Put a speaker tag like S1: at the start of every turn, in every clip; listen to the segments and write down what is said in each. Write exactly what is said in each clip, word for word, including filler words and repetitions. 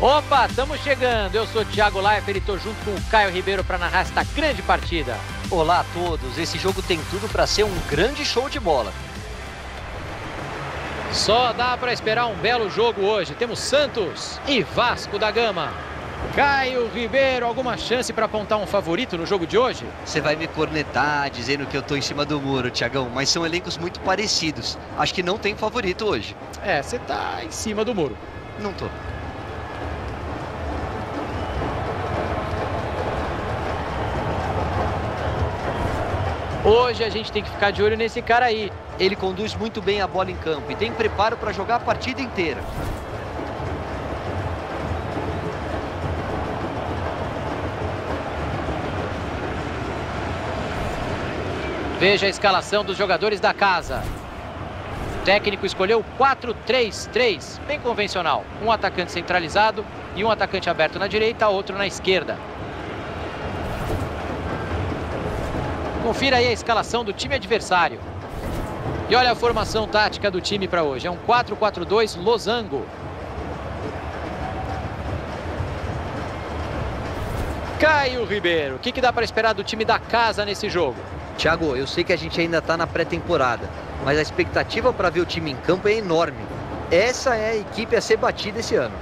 S1: Opa, estamos chegando. Eu sou o Thiago Leifert e estou junto com o Caio Ribeiro para narrar esta grande partida.
S2: Olá a todos. Esse jogo tem tudo para ser um grande show de bola.
S1: Só dá para esperar um belo jogo hoje. Temos Santos e Vasco da Gama. Caio Ribeiro, alguma chance para apontar um favorito no jogo de hoje?
S2: Você vai me cornetar dizendo que eu tô em cima do muro, Thiagão, mas são elencos muito parecidos. Acho que não tem favorito hoje.
S1: É, você tá em cima do muro.
S2: Não tô.
S1: Hoje a gente tem que ficar de olho nesse cara aí.
S2: Ele conduz muito bem a bola em campo e tem preparo para jogar a partida inteira.
S1: Veja a escalação dos jogadores da casa. O técnico escolheu quatro três três, bem convencional. Um atacante centralizado e um atacante aberto na direita, outro na esquerda. Confira aí a escalação do time adversário. E olha a formação tática do time para hoje. É um quatro quatro dois losango. Caio Ribeiro, o que, que dá para esperar do time da casa nesse jogo?
S2: Thiago, eu sei que a gente ainda está na pré-temporada, mas a expectativa para ver o time em campo é enorme. Essa é a equipe a ser batida esse ano.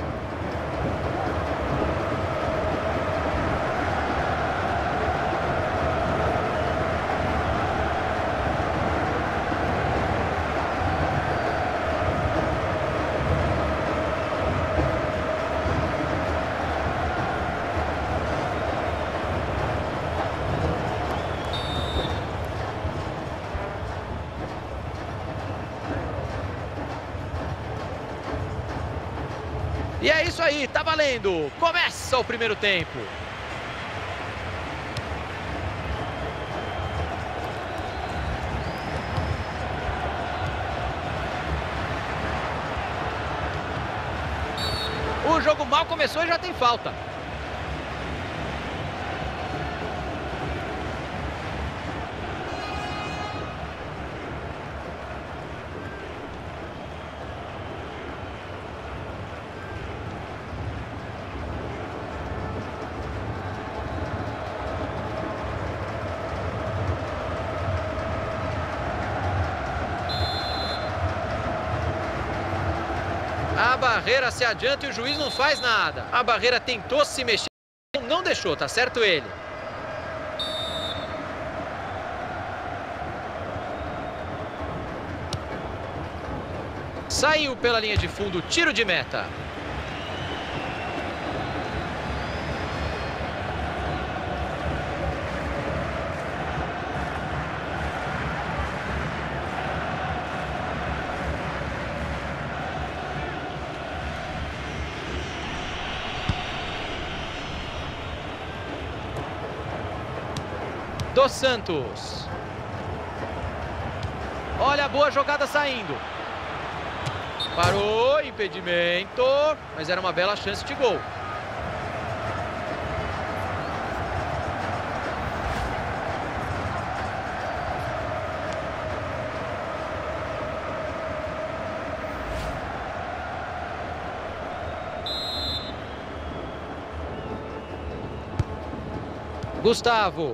S1: E é isso aí, tá valendo. Começa o primeiro tempo. O jogo mal começou e já tem falta. A barreira se adianta e o juiz não faz nada. A barreira tentou se mexer, não deixou, tá certo ele. Saiu pela linha de fundo, tiro de meta. Dos Santos. Olha a boa jogada saindo. Parou, impedimento, mas era uma bela chance de gol. Gustavo.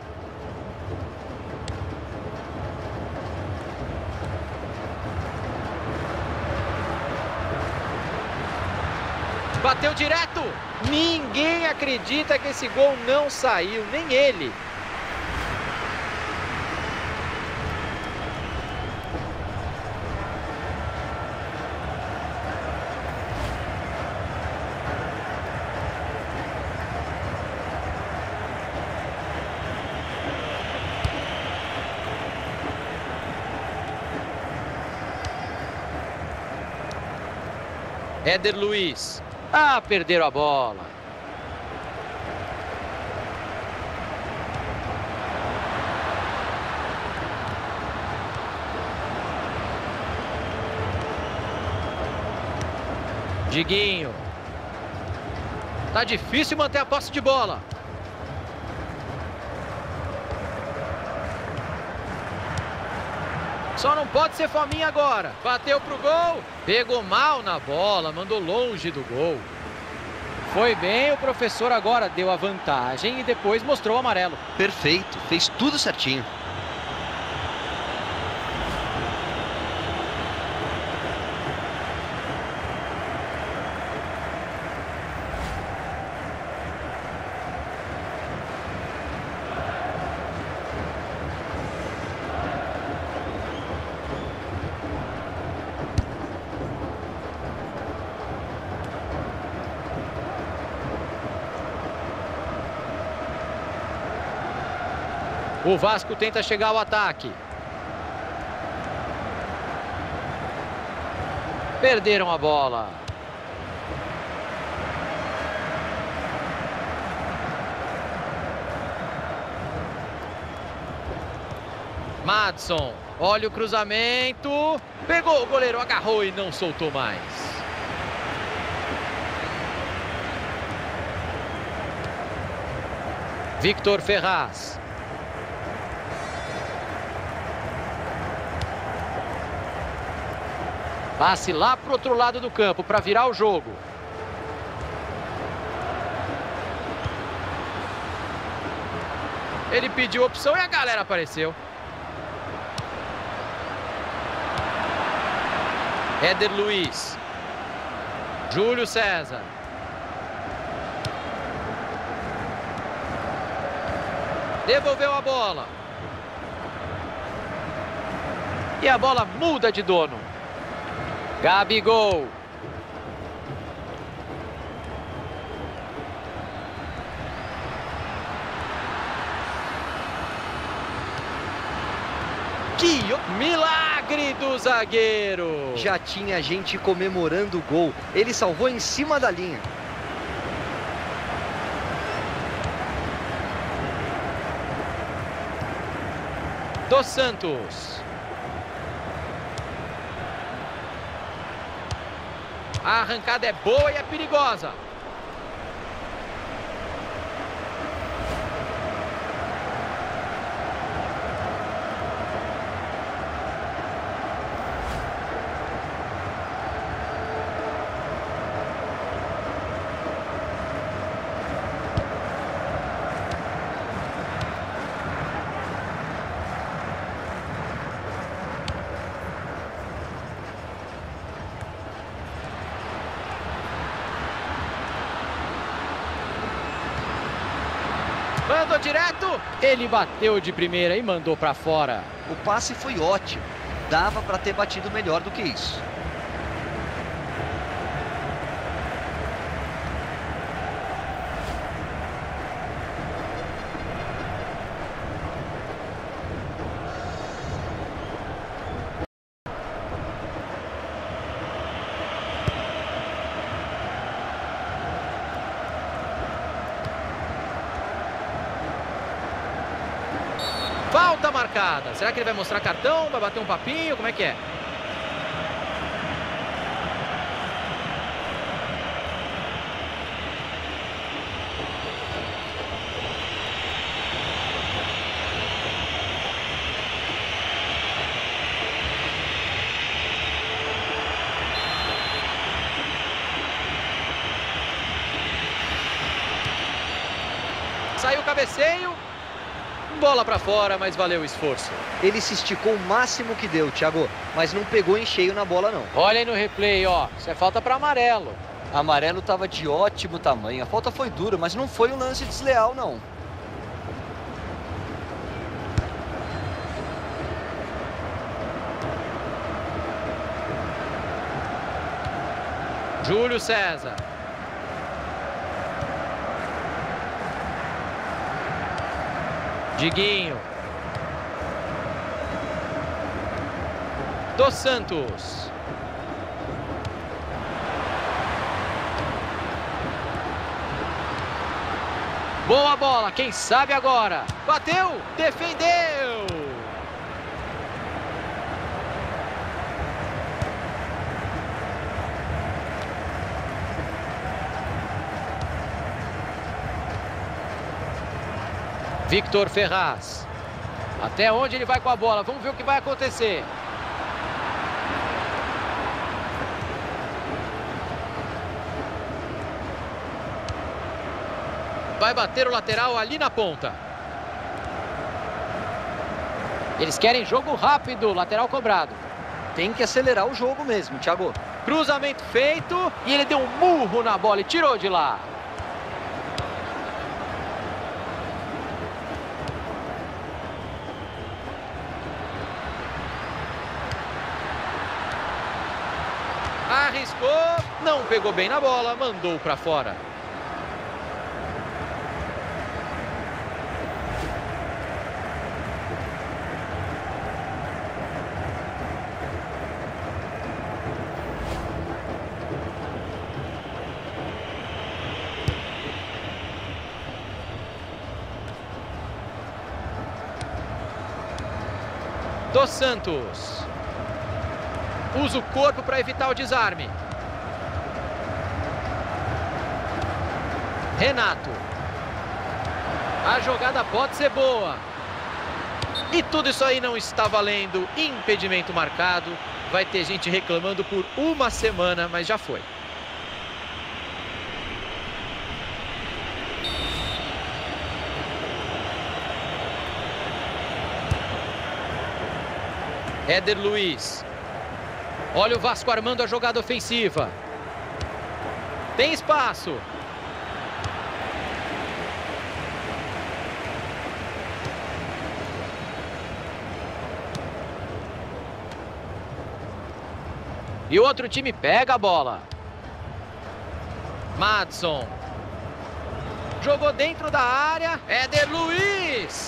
S1: Bateu direto. Ninguém acredita que esse gol não saiu, nem ele. Éder Luiz. Ah, perderam a bola. Diguinho. Tá difícil manter a posse de bola. Só não pode ser fominha agora. Bateu pro gol. Pegou mal na bola, mandou longe do gol. Foi bem, o professor agora deu a vantagem e depois mostrou o amarelo.
S2: Perfeito, fez tudo certinho.
S1: O Vasco tenta chegar ao ataque. Perderam a bola. Madson, olha o cruzamento. Pegou o goleiro, agarrou e não soltou mais. Victor Ferraz. Passe lá para o outro lado do campo para virar o jogo. Ele pediu opção e a galera apareceu. Éder Luiz. Júlio César. Devolveu a bola. E a bola muda de dono. Gabigol. Que milagre do zagueiro!
S2: Já tinha gente comemorando o gol. Ele salvou em cima da linha.
S1: Dos Santos. A arrancada é boa e é perigosa. Mandou direto, ele bateu de primeira e mandou para fora.
S2: O passe foi ótimo, dava para ter batido melhor do que isso.
S1: Falta marcada. Será que ele vai mostrar cartão? Vai bater um papinho? Como é que é? Saiu o cabeceio. Bola para fora, mas valeu o esforço.
S2: Ele se esticou o máximo que deu, Thiago, mas não pegou em cheio na bola, não.
S1: Olha aí no replay, ó. Isso é falta para amarelo.
S2: Amarelo estava de ótimo tamanho. A falta foi dura, mas não foi um lance desleal, não.
S1: Júlio César. Diguinho. Dos Santos. Boa bola, quem sabe agora. Bateu, defendeu. Victor Ferraz. Até onde ele vai com a bola? Vamos ver o que vai acontecer. Vai bater o lateral ali na ponta. Eles querem jogo rápido, lateral cobrado.
S2: Tem que acelerar o jogo mesmo, Thiago.
S1: Cruzamento feito e ele deu um murro na bola e tirou de lá. Arriscou, não pegou bem na bola, mandou para fora. Dos Santos. Usa o corpo para evitar o desarme. Renato. A jogada pode ser boa. E tudo isso aí não está valendo. Impedimento marcado. Vai ter gente reclamando por uma semana, mas já foi. Éder Luiz. Olha o Vasco armando a jogada ofensiva. Tem espaço. E o outro time pega a bola. Madson. Jogou dentro da área. Éder Luiz.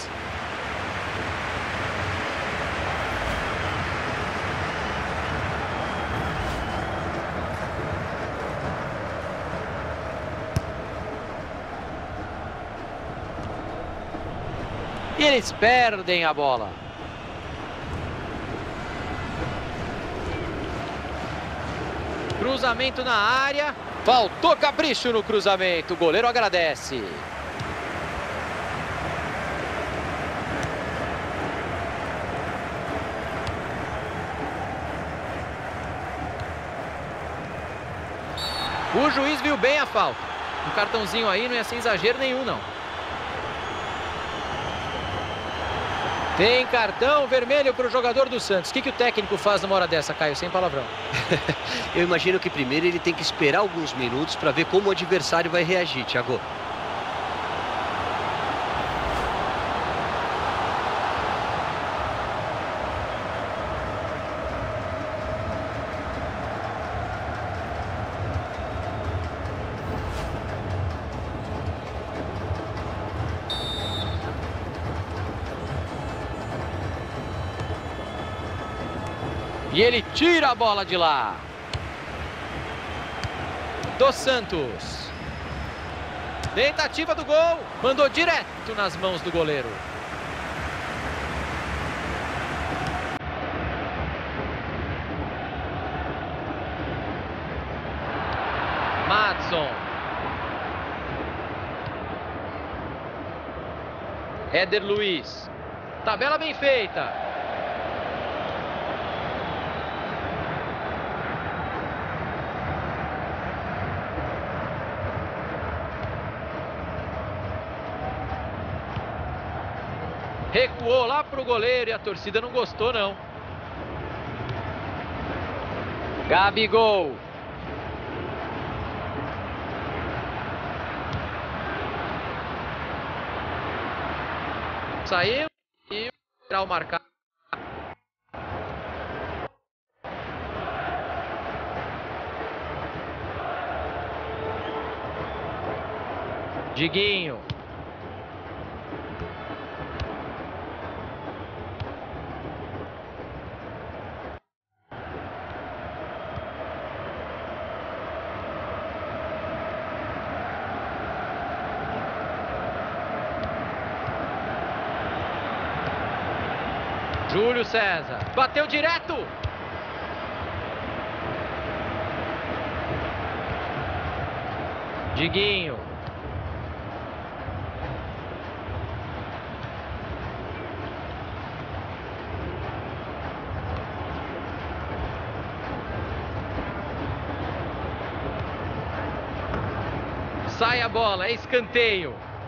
S1: E eles perdem a bola. Cruzamento na área. Faltou capricho no cruzamento. O goleiro agradece. O juiz viu bem a falta. Um cartãozinho aí não ia ser exagero nenhum, não. Tem cartão vermelho para o jogador do Santos. O que, que o técnico faz numa hora dessa, Caio? Sem palavrão.
S2: Eu imagino que primeiro ele tem que esperar alguns minutos para ver como o adversário vai reagir, Thiago.
S1: E ele tira a bola de lá. Dos Santos. Tentativa do gol. Mandou direto nas mãos do goleiro. Madson. Éder Luiz. Tabela bem feita. Recuou lá pro goleiro e a torcida não gostou, não. Gabigol. Saiu e o marcar. Diguinho. Júlio César. Bateu direto. Diguinho. Sai a bola, é escanteio.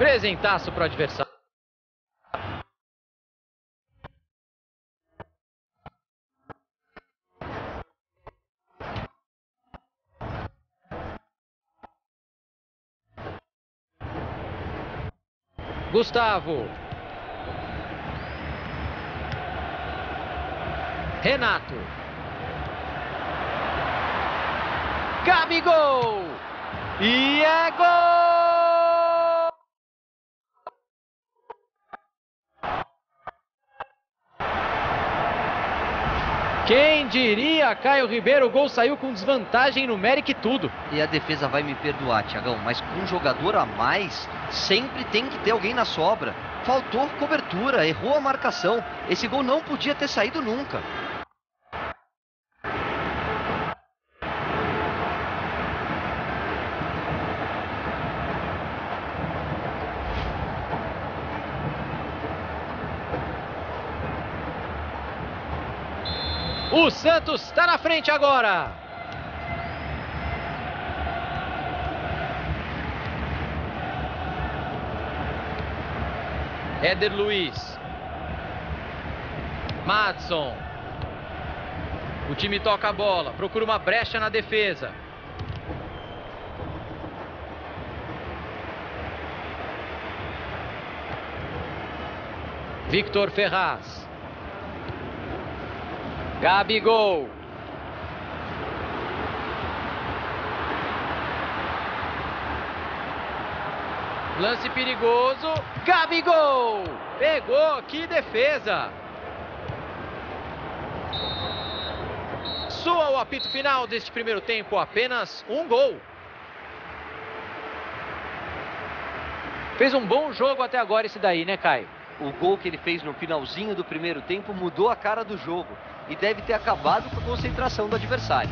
S1: Presentaço para o adversário. Gustavo. Renato. Gabigol. E é gol! Quem diria, Caio Ribeiro, o gol saiu com desvantagem numérica e tudo.
S2: E a defesa vai me perdoar, Thiagão, mas com um jogador a mais, sempre tem que ter alguém na sobra. Faltou cobertura, errou a marcação. Esse gol não podia ter saído nunca.
S1: O Santos está na frente agora. Éder Luiz. Madson. O time toca a bola, procura uma brecha na defesa. Victor Ferraz. Gabigol. Lance perigoso. Gabigol. Pegou, que defesa. Soa o apito final deste primeiro tempo, apenas um gol. Fez um bom jogo até agora esse daí, né, Caio?
S2: O gol que ele fez no finalzinho do primeiro tempo mudou a cara do jogo e deve ter acabado com a concentração do adversário.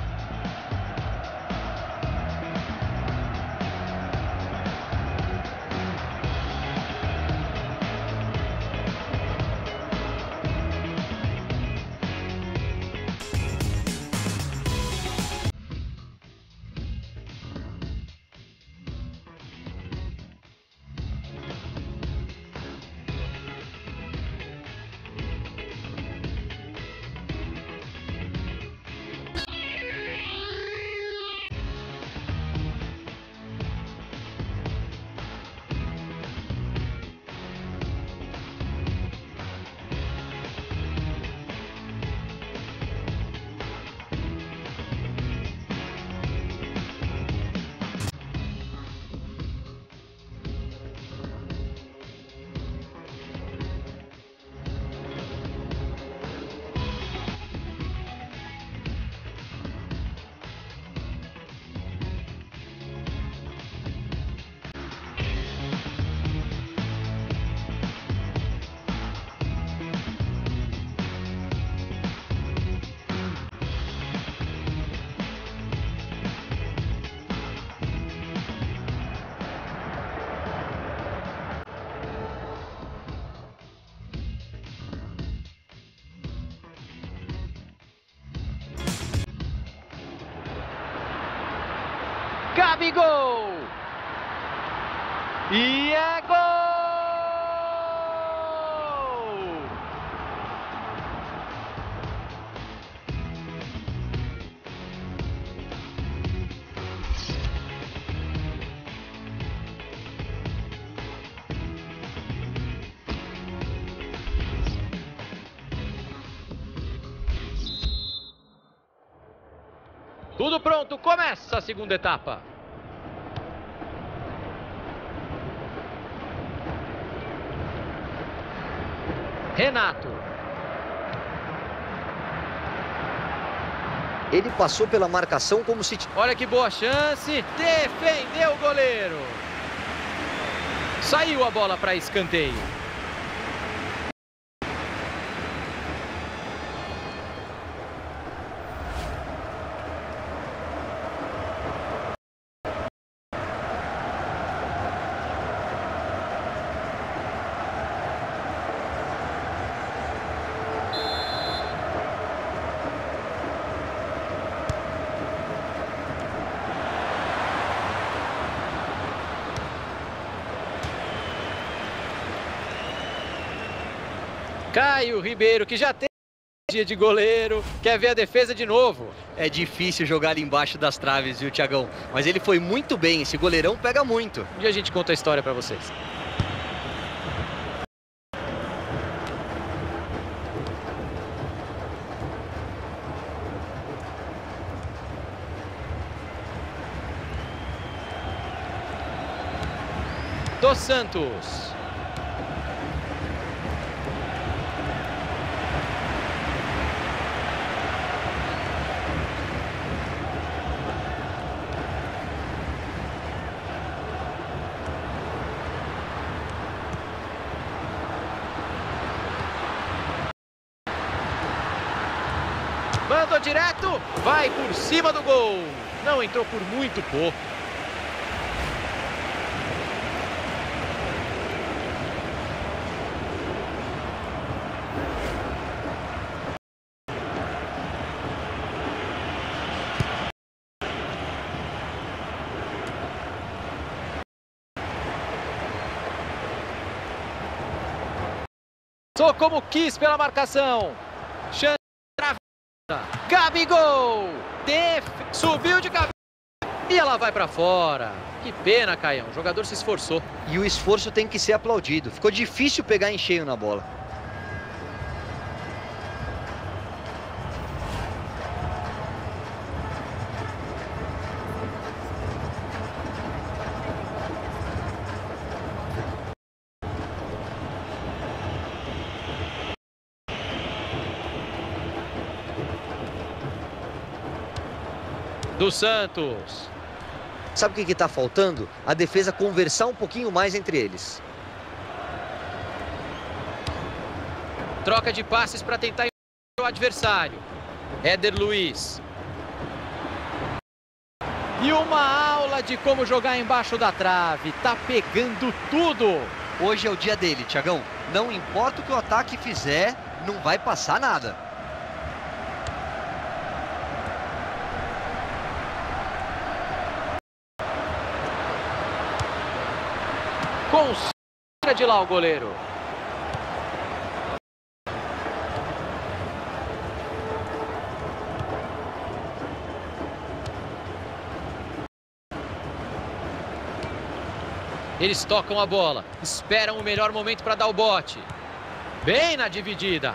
S1: Gabigol! E é gol! Tudo pronto, começa a segunda etapa. Renato.
S2: Ele passou pela marcação como se...
S1: Olha que boa chance, defendeu o goleiro. Saiu a bola para escanteio. Caio Ribeiro, que já tem dia de goleiro, quer ver a defesa de novo.
S2: É difícil jogar ali embaixo das traves, viu, Thiagão? Mas ele foi muito bem, esse goleirão pega muito.
S1: Um dia a gente conta a história pra vocês. Dos Santos. Mandou direto, vai por cima do gol. Não entrou por muito pouco. Só como quis pela marcação. Chance. Gabigol! Def... Subiu de cabeça e ela vai pra fora. Que pena, Caião. O jogador se esforçou.
S2: E o esforço tem que ser aplaudido. Ficou difícil pegar em cheio na bola.
S1: Dos Santos.
S2: Sabe o que está faltando? A defesa conversar um pouquinho mais entre eles.
S1: Troca de passes para tentar o adversário. Éder Luiz. E uma aula de como jogar embaixo da trave. Tá pegando tudo.
S2: Hoje é o dia dele, Thiagão. Não importa o que o ataque fizer, não vai passar nada.
S1: Concentra de lá o goleiro. Eles tocam a bola, esperam o melhor momento para dar o bote. Bem na dividida.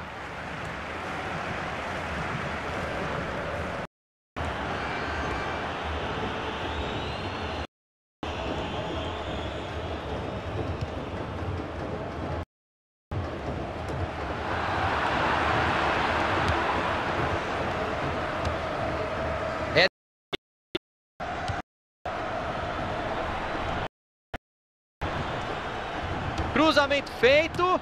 S1: Cruzamento feito.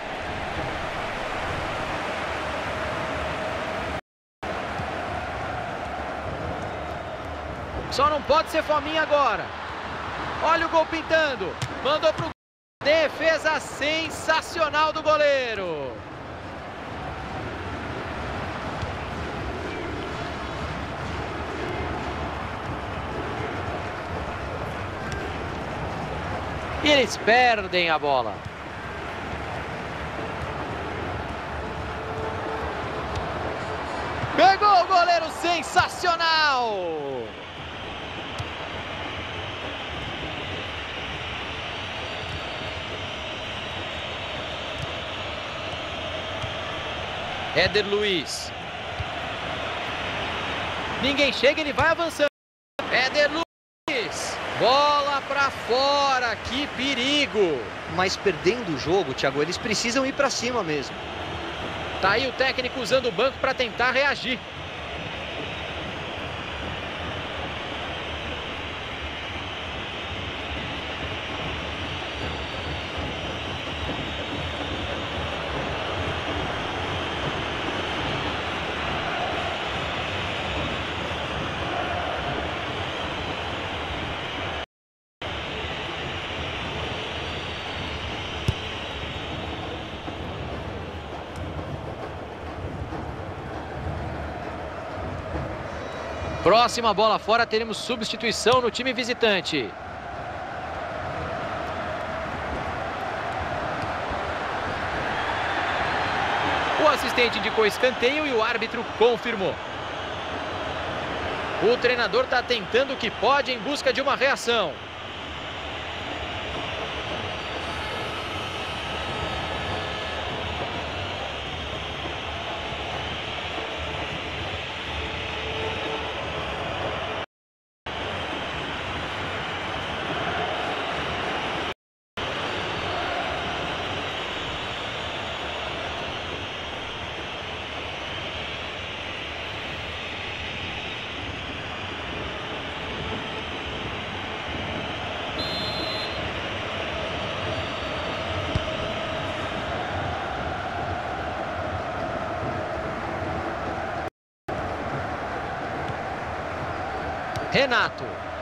S1: Só não pode ser fominha agora. Olha o gol pintando. Mandou pro defesa sensacional do goleiro. E eles perdem a bola. Pegou o goleiro, sensacional! Éder Luiz. Ninguém chega, ele vai avançando. Éder Luiz. Bola pra fora, que perigo!
S2: Mas perdendo o jogo, Thiago, eles precisam ir pra cima mesmo.
S1: Tá aí o técnico usando o banco para tentar reagir. Próxima bola fora, teremos substituição no time visitante. O assistente indicou escanteio e o árbitro confirmou. O treinador está tentando o que pode em busca de uma reação. Renato.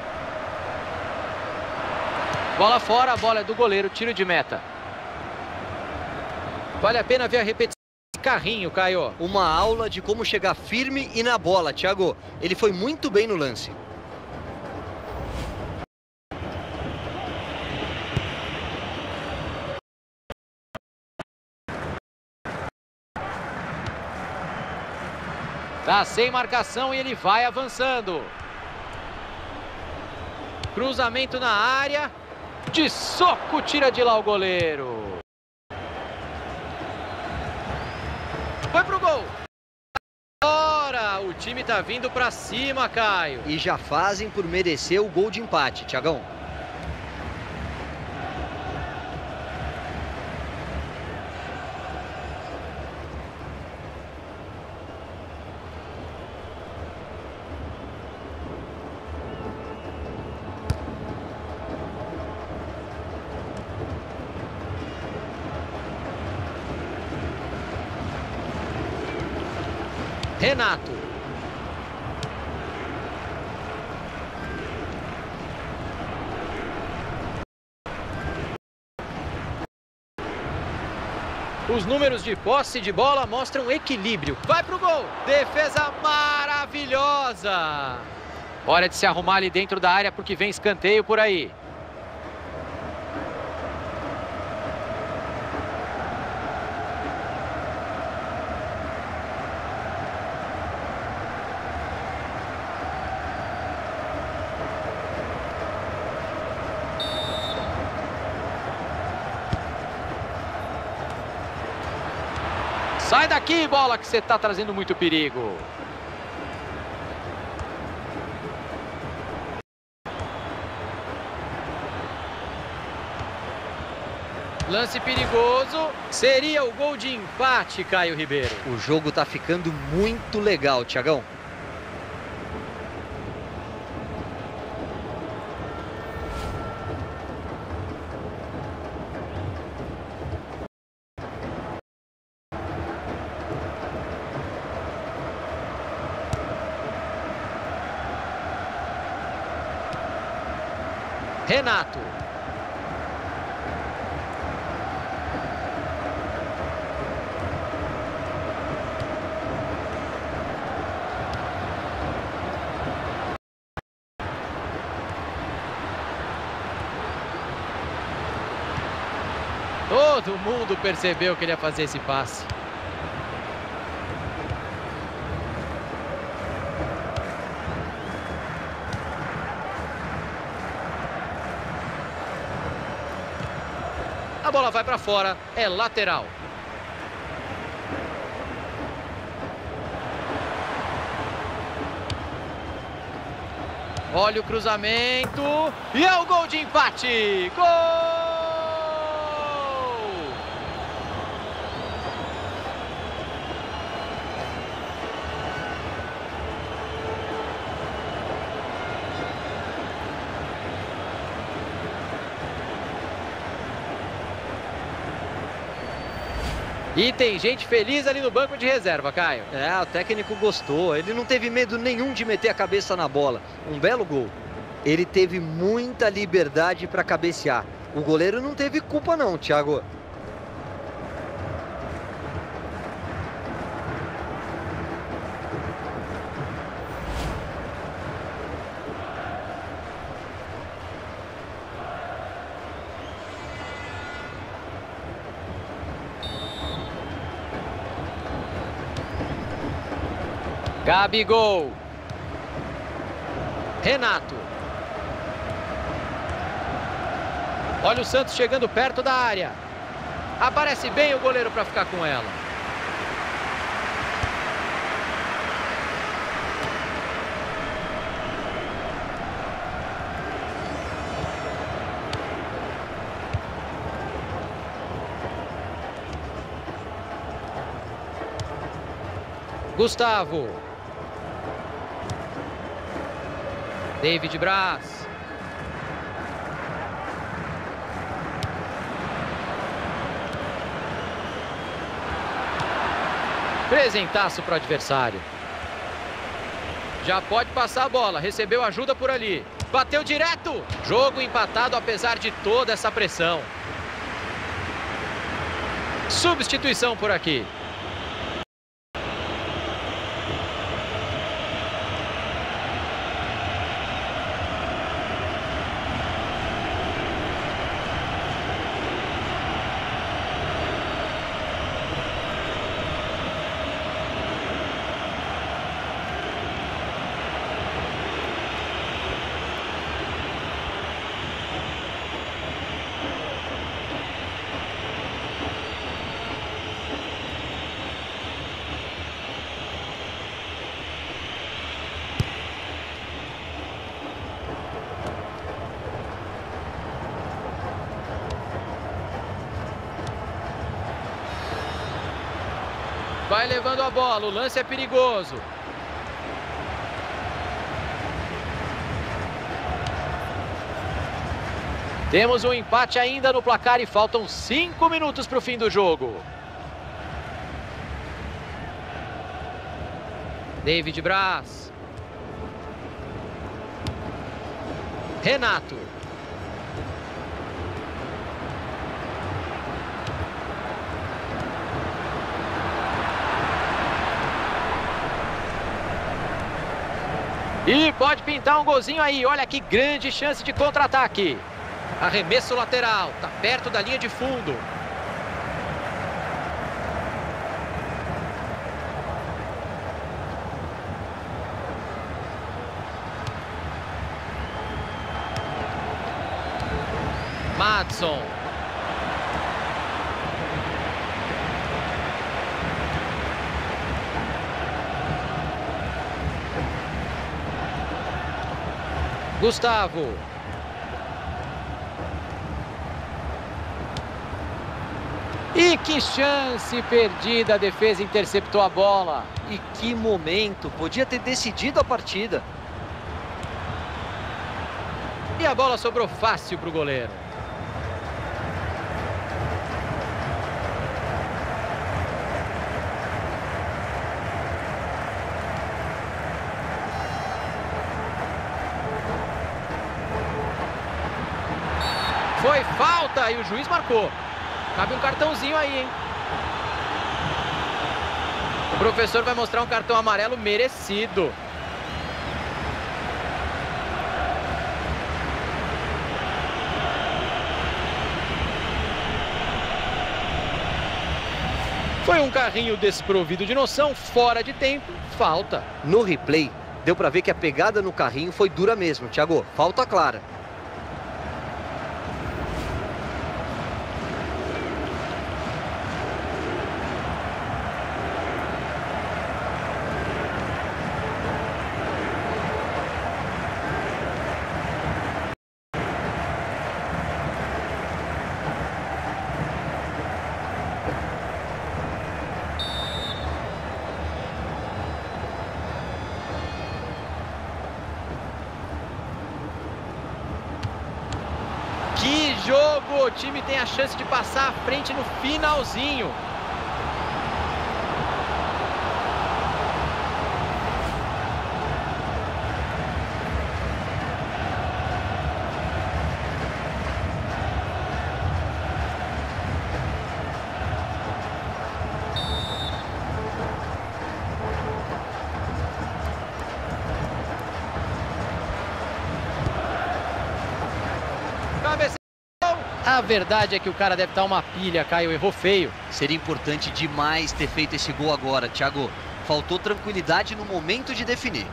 S1: Bola fora, a bola é do goleiro, tiro de meta. Vale a pena ver a repetição. Carrinho, Caio.
S2: Uma aula de como chegar firme e na bola, Thiago. Ele foi muito bem no lance.
S1: Tá sem marcação e ele vai avançando. Cruzamento na área. De soco, tira de lá o goleiro. Foi pro gol. Agora o time tá vindo pra cima, Caio.
S2: E já fazem por merecer o gol de empate, Thiagão.
S1: Renato. Os números de posse de bola mostram equilíbrio. Vai pro gol. Defesa maravilhosa. Hora de se arrumar ali dentro da área porque vem escanteio por aí. Sai daqui, bola, que você está trazendo muito perigo. Lance perigoso. Seria o gol de empate, Caio Ribeiro.
S2: O jogo tá ficando muito legal, Thiagão.
S1: Renato. Todo mundo percebeu que ele ia fazer esse passe. A bola vai para fora, é lateral. Olha o cruzamento e é o gol de empate. Gol! E tem gente feliz ali no banco de reserva, Caio.
S2: É, o técnico gostou. Ele não teve medo nenhum de meter a cabeça na bola. Um belo gol. Ele teve muita liberdade para cabecear. O goleiro não teve culpa não, Thiago.
S1: Gabigol. Renato. Olha o Santos chegando perto da área. Aparece bem o goleiro para ficar com ela. Gustavo. David Braz. Presentaço para o adversário. Já pode passar a bola. Recebeu ajuda por ali. Bateu direto. Jogo empatado apesar de toda essa pressão. Substituição por aqui. Vai levando a bola, o lance é perigoso. Temos um empate ainda no placar e faltam cinco minutos para o fim do jogo. David Braz. Renato. E pode pintar um golzinho aí. Olha que grande chance de contra-ataque. Arremesso lateral. Tá perto da linha de fundo. Madson. Gustavo. E que chance perdida, a defesa interceptou a bola.
S2: E que momento, podia ter decidido a partida.
S1: E a bola sobrou fácil para o goleiro. Foi falta e o juiz marcou. Cabe um cartãozinho aí, hein? O professor vai mostrar um cartão amarelo merecido. Foi um carrinho desprovido de noção, fora de tempo, falta.
S2: No replay, deu pra ver que a pegada no carrinho foi dura mesmo, Thiago. Falta clara.
S1: Que jogo! O time tem a chance de passar à frente no finalzinho. A verdade é que o cara deve estar uma pilha, Caio, errou feio.
S2: Seria importante demais ter feito esse gol agora, Thiago. Faltou tranquilidade no momento de definir.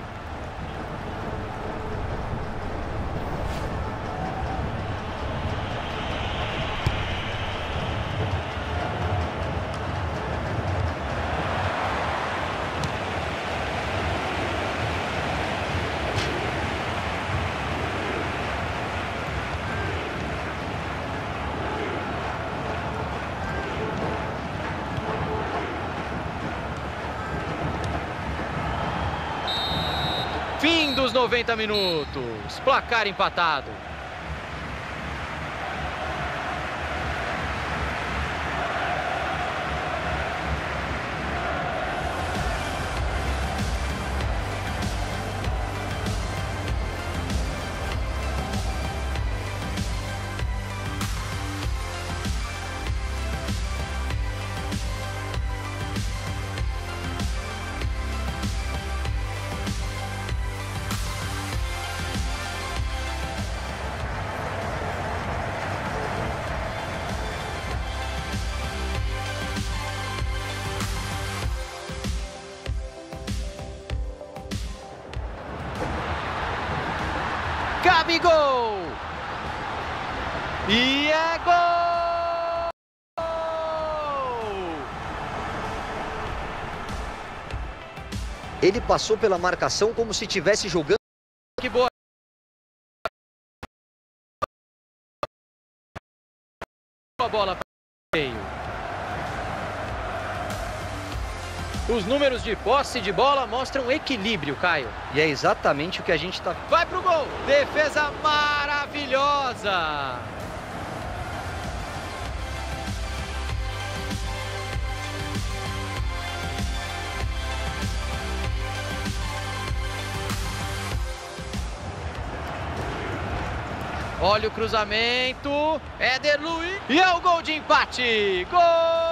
S1: Fim dos noventa minutos. Placar empatado. Gabigol! E é gol!
S2: Ele passou pela marcação como se estivesse jogando.
S1: Que boa! A bola para o meio. Os números de posse de bola mostram equilíbrio, Caio.
S2: E é exatamente o que a gente está...
S1: Vai pro gol! Defesa maravilhosa! Olha o cruzamento. Éder Luiz. E é o gol de empate! Gol!